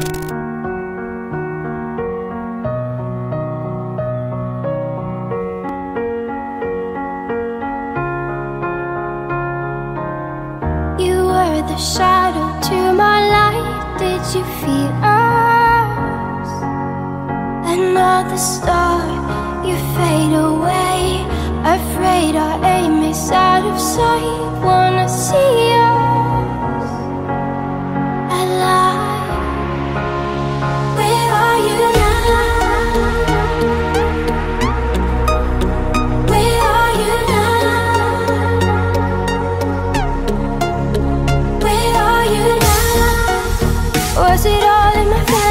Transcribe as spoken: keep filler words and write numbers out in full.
The shadow to my light, did you feel us? Another star, you fade away. Afraid our aim is out of sight. Wanna see us alive. Where are you now? Where are you now? Was it all in my family?